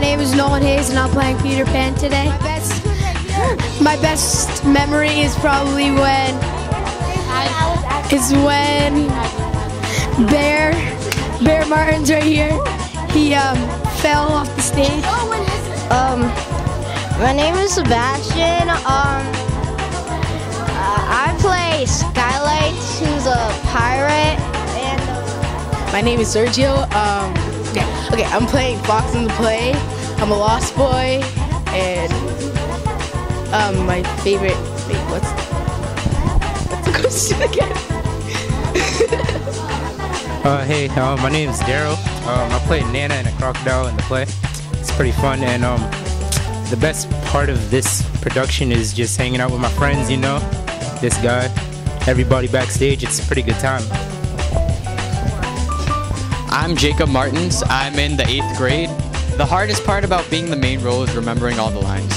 name is Nolan Hayes and I'm playing Peter Pan today. My best memory is probably when Bear Martin's right here. He fell off the stage. My name is Sebastian. I play Skylights, who's a pirate. And my name is Sergio. Okay, I'm playing Fox in the Play. I'm a lost boy, and my favorite. Wait, what's the question again? Hey, my name is Daryl. I play Nana and a crocodile in the play. It's pretty fun, and the best part of this production is just hanging out with my friends, you know, this guy, everybody backstage. It's a pretty good time. I'm Jacob Martins. I'm in the 8th grade. The hardest part about being the main role is remembering all the lines.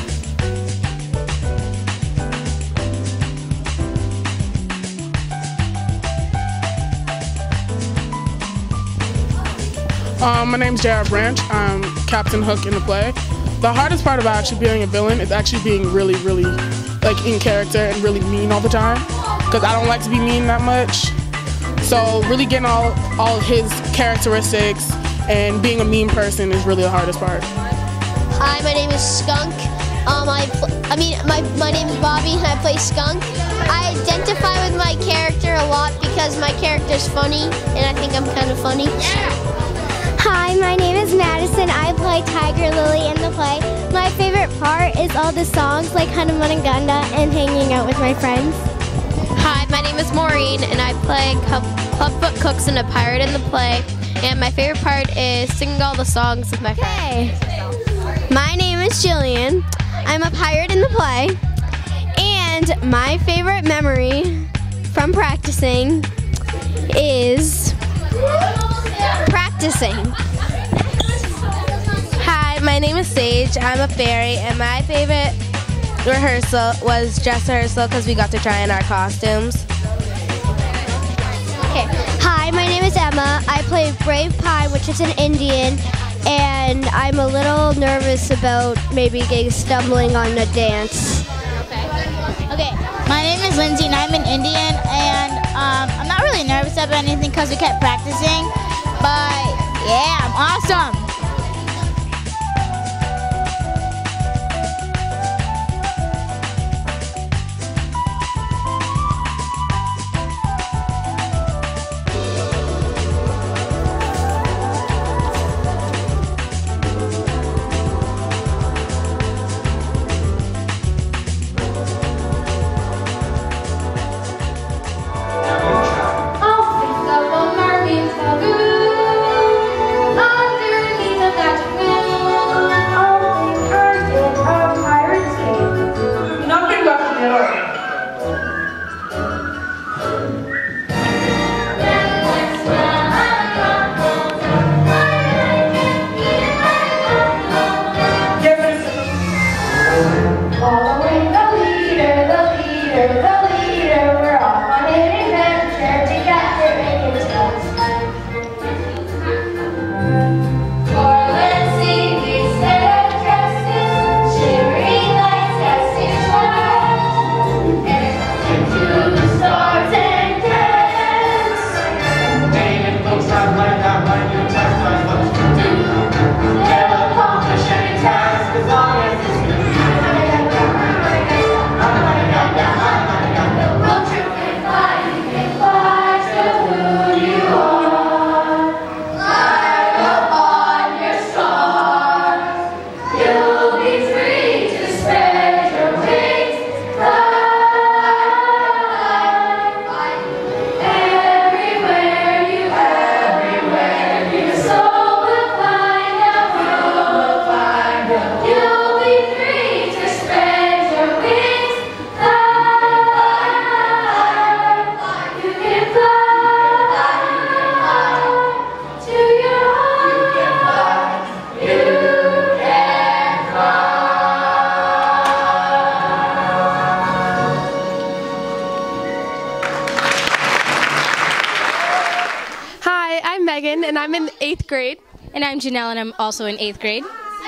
My name's Jared Branch. I'm Captain Hook in the play. The hardest part about actually being a villain is actually being really, like, in character and really mean all the time, because I don't like to be mean that much. So really getting all of his characteristics and being a mean person is really the hardest part. Hi, my name is Skunk. My name is Bobby and I play Skunk. I identify with my character a lot because my character's funny and I think I'm kind of funny. Hi, my name is Madison. I play Tiger Lily in the play. My favorite part is all the songs like Hana Managanda and hanging out with my friends. Hi, my name is Maureen and I play Clubfoot Cooks and a pirate in the play. And my favorite part is singing all the songs with my friends. My name is Jillian. I'm a pirate in the play. And my favorite memory from practicing is practicing. Hi, my name is Sage. I'm a fairy, and my favorite rehearsal was dress rehearsal because we got to try on our costumes. Okay. Hi, my name is Emma. I play Brave Pie, which is an Indian, and I'm a little nervous about maybe stumbling on a dance. Okay, my name is Lindsay and I'm an Indian, and I'm not really nervous about anything because we kept practicing, but yeah, I'm awesome. I'm Megan, and I'm in 8th grade. And I'm Janelle, and I'm also in 8th grade.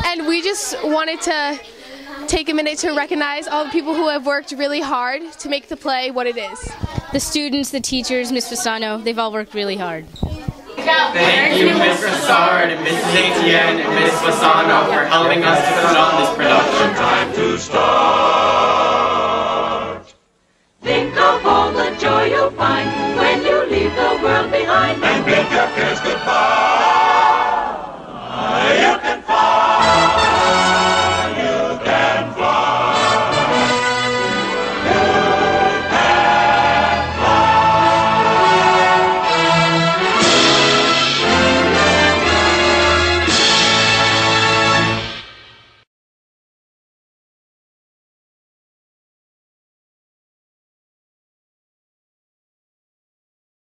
And we just wanted to take a minute to recognize all the people who have worked really hard to make the play what it is. The students, the teachers, Ms. Fasano, they've all worked really hard. Thank you, Ms. Brassard and Mrs. Etienne and Ms. Fasano for helping us to put on this production. Time to start. Think of